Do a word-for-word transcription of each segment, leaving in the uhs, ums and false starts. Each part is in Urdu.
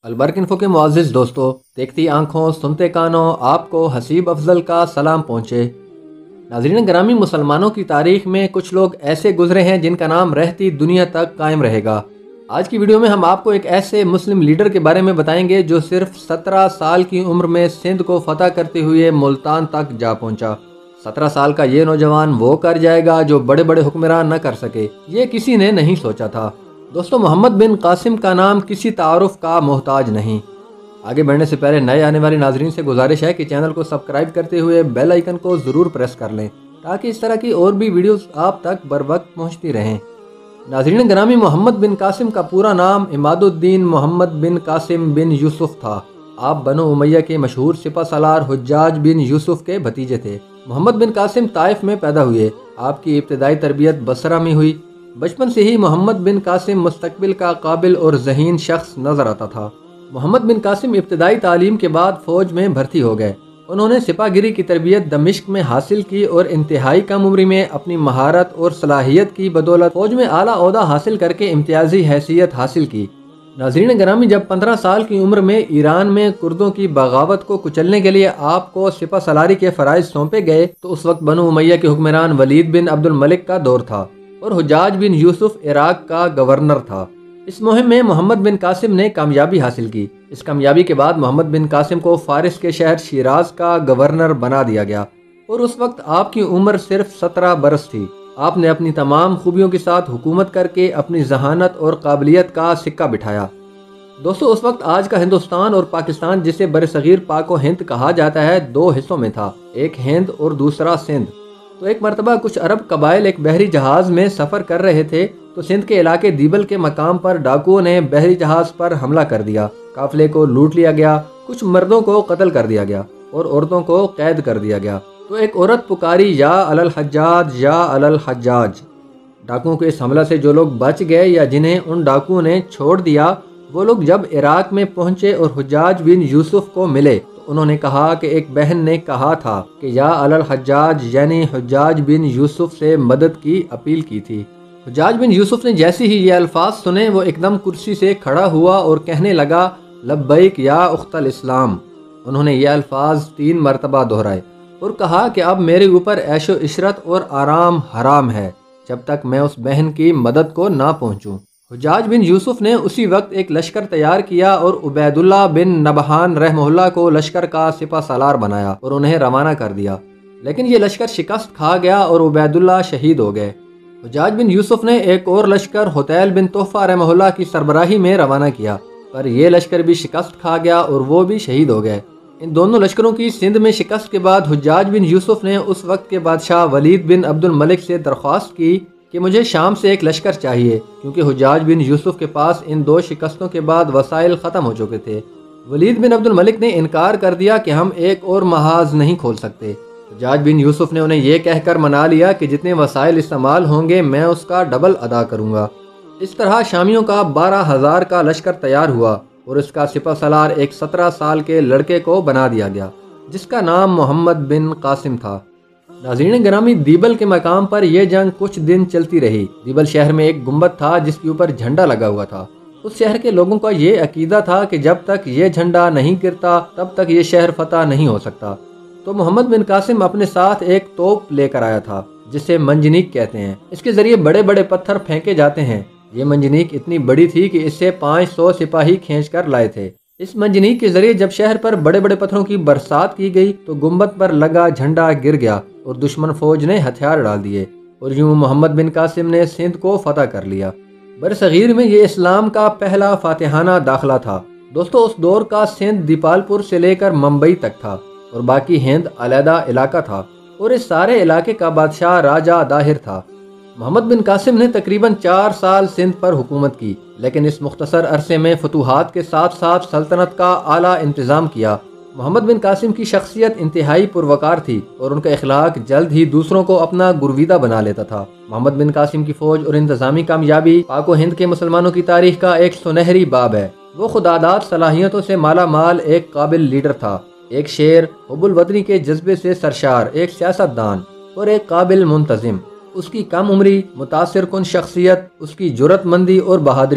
البرق انفو کے معزز دوستو، دیکھتی آنکھوں سنتے کانوں آپ کو حسیب افضل کا سلام پہنچے۔ ناظرین گرامی، مسلمانوں کی تاریخ میں کچھ لوگ ایسے گزرے ہیں جن کا نام رہتی دنیا تک قائم رہے گا۔ آج کی ویڈیو میں ہم آپ کو ایک ایسے مسلم لیڈر کے بارے میں بتائیں گے جو صرف سترہ سال کی عمر میں سندھ کو فتح کرتے ہوئے ملتان تک جا پہنچا۔ سترہ سال کا یہ نوجوان وہ کر جائے گا جو بڑے بڑے حکمران نہ کر سکے، یہ کسی نے نہیں سوچا تھا۔ دوستو، محمد بن قاسم کا نام کسی تعارف کا محتاج نہیں۔ آگے بڑھنے سے پہلے نئے آنے والی ناظرین سے گزارش ہے کہ چینل کو سبسکرائب کرتے ہوئے بیل آئیکن کو ضرور پریس کر لیں تاکہ اس طرح کی اور بھی ویڈیوز آپ تک بر وقت پہنچتی رہیں۔ ناظرین گرامی، محمد بن قاسم کا پورا نام عماد الدین محمد بن قاسم بن یوسف تھا۔ آپ بنو امیہ کے مشہور سپہ سالار حجاج بن یوسف کے بھتیجے تھے۔ محمد بن قاسم طائف میں پیدا ہوئے۔ آپ کی ابتدائی تربیت بصرہ میں ہوئی۔ بچپن سے ہی محمد بن قاسم مستقبل کا قابل اور ذہین شخص نظر آتا تھا۔ محمد بن قاسم ابتدائی تعلیم کے بعد فوج میں بھرتی ہو گئے۔ انہوں نے سپاہ گیری کی تربیت دمشق میں حاصل کی اور انتہائی کم عمری میں اپنی مہارت اور صلاحیت کی بدولت فوج میں اعلیٰ عہدہ حاصل کر کے امتیازی حیثیت حاصل کی۔ ناظرین گرامی، جب پندرہ سال کی عمر میں ایران میں کردوں کی بغاوت کو کچلنے کے لیے آپ کو سپہ سالاری کے فرائض سونپے گئے تو اس وقت بنو امیہ کے حکمران ولید بن عبد الملک کا دور تھا اور حجاج بن یوسف عراق کا گورنر تھا۔ اس مہم میں محمد بن قاسم نے کامیابی حاصل کی۔ اس کامیابی کے بعد محمد بن قاسم کو فارس کے شہر شیراز کا گورنر بنا دیا گیا اور اس وقت آپ کی عمر صرف سترہ برس تھی۔ آپ نے اپنی تمام خوبیوں کے ساتھ حکومت کر کے اپنی ذہانت اور قابلیت کا سکہ بٹھایا۔ دوستو، اس وقت آج کا ہندوستان اور پاکستان، جسے برصغیر پاک و ہند کہا جاتا ہے، دو حصوں میں تھا، ایک ہند اور دوسرا سندھ۔ تو ایک مرتبہ کچھ عرب قبائل ایک بحری جہاز میں سفر کر رہے تھے تو سندھ کے علاقے دیبل کے مقام پر ڈاکوؤں نے بحری جہاز پر حملہ کر دیا۔ قافلے کو لوٹ لیا گیا، کچھ مردوں کو قتل کر دیا گیا اور عورتوں کو قید کر دیا گیا۔ تو ایک عورت پکاری، یا علی الحجاج یا علی الحجاج۔ ڈاکوؤں کے اس حملہ سے جو لوگ بچ گئے یا جنہیں ان ڈاکوؤں نے چھوڑ دیا، وہ لوگ جب عراق میں پہنچے اور حجاج بن یوسف کو ملے تو انہوں نے کہا کہ ایک بہن نے کہا تھا کہ یا علی الحجاج، یعنی حجاج بن یوسف سے مدد کی اپیل کی تھی۔ حجاج بن یوسف نے جیسے ہی یہ الفاظ سنے، وہ ایک دم کرسی سے کھڑا ہوا اور کہنے لگا، لبیک یا اخت الاسلام۔ انہوں نے یہ الفاظ تین مرتبہ دہرائے اور کہا کہ اب میرے اوپر عیش و عشرت اور آرام حرام ہے جب تک میں اس بہن کی مدد کو نہ پہنچوں۔ حجاج بن یوسف نے اسی وقت ایک لشکر تیار کیا اور عبید اللہ بن نبہان رحمہ اللہ کو لشکر کا سپہ سالار بنایا اور انہیں روانہ کر دیا، لیکن یہ لشکر شکست کھا گیا اور عبید اللہ شہید ہو گئے۔ حجاج بن یوسف نے ایک اور لشکر حتیل بن تحفہ رحمہ اللہ کی سربراہی میں روانہ کیا، پر یہ لشکر بھی شکست کھا گیا اور وہ بھی شہید ہو گئے۔ ان دونوں لشکروں کی سندھ میں شکست کے بعد حجاج بن یوسف نے اس وقت کے بادشاہ ولید بن عبد الملک سے درخواست کی کہ مجھے شام سے ایک لشکر چاہیے، کیونکہ حجاج بن یوسف کے پاس ان دو شکستوں کے بعد وسائل ختم ہو چکے تھے۔ ولید بن عبد الملک نے انکار کر دیا کہ ہم ایک اور محاذ نہیں کھول سکتے۔ حجاج بن یوسف نے انہیں یہ کہہ کر منا لیا کہ جتنے وسائل استعمال ہوں گے میں اس کا ڈبل ادا کروں گا۔ اس طرح شامیوں کا بارہ ہزار کا لشکر تیار ہوا اور اس کا سپہ سالار ایک سترہ سال کے لڑکے کو بنا دیا گیا جس کا نام محمد بن قاسم تھا۔ ناظرین گرامی، دیبل کے مقام پر یہ جنگ کچھ دن چلتی رہی۔ دیبل شہر میں ایک گنبد تھا جس کے اوپر جھنڈا لگا ہوا تھا۔ اس شہر کے لوگوں کا یہ عقیدہ تھا کہ جب تک یہ جھنڈا نہیں گرتا تب تک یہ شہر فتح نہیں ہو سکتا۔ تو محمد بن قاسم اپنے ساتھ ایک توپ لے کر آیا تھا جسے منجنیق کہتے ہیں۔ اس کے ذریعے بڑے بڑے پتھر پھینکے جاتے ہیں۔ یہ منجنیق اتنی بڑی تھی کہ اس سے پانچ سو سپاہی کھینچ کر لائے تھے۔ اس منجنیق کے ذریعے جب شہر پر بڑے بڑے پتھروں کی برسات کی گئی تو گنبد پر لگا جھنڈا گر گیا اور دشمن فوج نے ہتھیار ڈال دیے اور یوں محمد بن قاسم نے سندھ کو فتح کر لیا۔ برصغیر میں یہ اسلام کا پہلا فاتحانہ داخلہ تھا۔ دوستو، اس دور کا سندھ دیپالپور سے لے کر ممبئی تک تھا اور باقی ہند علیحدہ علاقہ تھا اور اس سارے علاقے کا بادشاہ راجہ داہر تھا۔ محمد بن قاسم نے تقریباً چار سال سندھ پر حکومت کی، لیکن اس مختصر عرصے میں فتوحات کے ساتھ ساتھ سلطنت کا اعلیٰ انتظام کیا۔ محمد بن قاسم کی شخصیت انتہائی پروکار تھی اور ان کا اخلاق جلد ہی دوسروں کو اپنا گرویدہ بنا لیتا تھا۔ محمد بن قاسم کی فوج اور انتظامی کامیابی پاک و ہند کے مسلمانوں کی تاریخ کا ایک سنہری باب ہے۔ وہ خداداد صلاحیتوں سے مالا مال ایک قابل لیڈر تھا، ایک شیر، حب الوطنی کے جذبے سے سرشار، ایک سیاست دان اور ایک قابل منتظم۔ اس کی کم عمری، متاثر کن شخصیت، اس کی جرأت مندی اور بہادری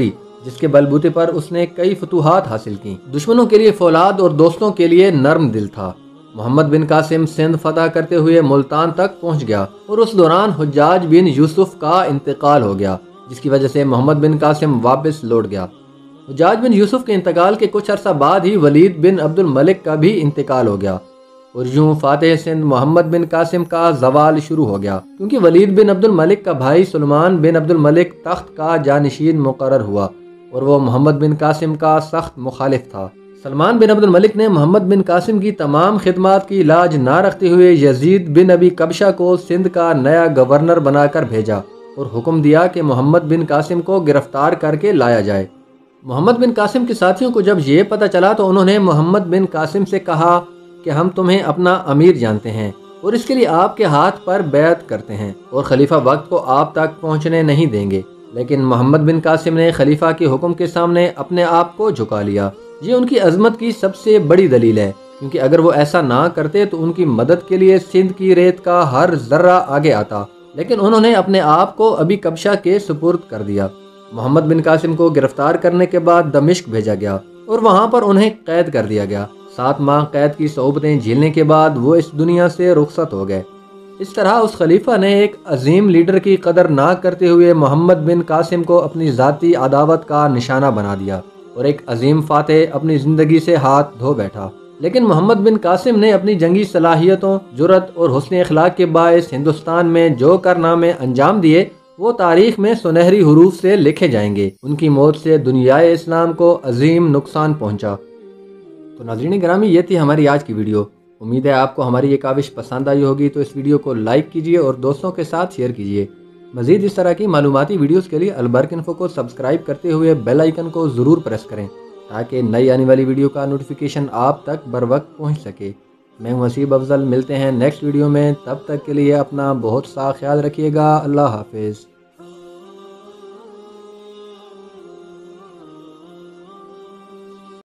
جس کے بلبوتے پر اس نے کئی فتوحات حاصل کی۔ دشمنوں کے لیے فولاد اور دوستوں کے لیے نرم دل تھا۔ محمد بن قاسم سندھ فتح کرتے ہوئے ملتان تک پہنچ گیا اور اس دوران حجاج بن یوسف کا انتقال ہو گیا، جس کی وجہ سے محمد بن قاسم واپس لوٹ گیا۔ حجاج بن یوسف کے انتقال کے کچھ عرصہ بعد ہی ولید بن عبد الملک کا بھی انتقال ہو گیا، اور یوں فاتح سندھ محمد بن قاسم کا زوال شروع ہو گیا، کیونکہ ولید بن عبد الملک کا بھائی سلمان بن عبد الملک تخت کا جانشین مقرر ہوا اور وہ محمد بن قاسم کا سخت مخالف تھا۔ سلمان بن عبد الملک نے محمد بن قاسم کی تمام خدمات کی لاج نہ رکھتے ہوئے یزید بن ابی قبشہ کو سندھ کا نیا گورنر بنا کر بھیجا اور حکم دیا کہ محمد بن قاسم کو گرفتار کر کے لایا جائے۔ محمد بن قاسم کے ساتھیوں کو جب یہ پتہ چلا تو انہوں نے محمد بن قاسم سے کہا کہ ہم تمہیں اپنا امیر جانتے ہیں اور اس کے لیے آپ کے ہاتھ پر بیعت کرتے ہیں اور خلیفہ وقت کو آپ تک پہنچنے نہیں دیں گے۔ لیکن محمد بن قاسم نے خلیفہ کے حکم کے سامنے اپنے آپ کو جھکا لیا۔ یہ ان کی عظمت کی سب سے بڑی دلیل ہے، کیونکہ اگر وہ ایسا نہ کرتے تو ان کی مدد کے لیے سندھ کی ریت کا ہر ذرہ آگے آتا، لیکن انہوں نے اپنے آپ کو ابی قبشہ کے سپرد کر دیا۔ محمد بن قاسم کو گرفتار کرنے کے بعد دمشق بھیجا گیا اور وہاں پر انہیں قید کر دیا گیا۔ سات ماہ قید کی صعوبتیں جھیلنے کے بعد وہ اس دنیا سے رخصت ہو گئے۔ اس طرح اس خلیفہ نے ایک عظیم لیڈر کی قدر نہ کرتے ہوئے محمد بن قاسم کو اپنی ذاتی عداوت کا نشانہ بنا دیا اور ایک عظیم فاتح اپنی زندگی سے ہاتھ دھو بیٹھا۔ لیکن محمد بن قاسم نے اپنی جنگی صلاحیتوں، جرأت اور حسن اخلاق کے باعث ہندوستان میں جو کارنامے انجام دیے وہ تاریخ میں سنہری حروف سے لکھے جائیں گے۔ ان کی موت سے دنیائے اسلام کو عظیم نقصان پہنچا۔ تو ناظرین گرامی، یہ تھی ہماری آج کی ویڈیو۔ امید ہے آپ کو ہماری یہ کاوش پسند آئی ہوگی، تو اس ویڈیو کو لائک کیجئے اور دوستوں کے ساتھ شیئر کیجئے۔ مزید اس طرح کی معلوماتی ویڈیوز کے لیے البرق انفو کو سبسکرائب کرتے ہوئے بیل آئیکن کو ضرور پریس کریں تاکہ نئی آنے والی ویڈیو کا نوٹیفیکیشن آپ تک بر وقت پہنچ سکے۔ میں ہوں حسیب افضل، ملتے ہیں نیکسٹ ویڈیو میں، تب تک کے لیے اپنا بہت سا خیال رکھیے گا۔ اللہ حافظ۔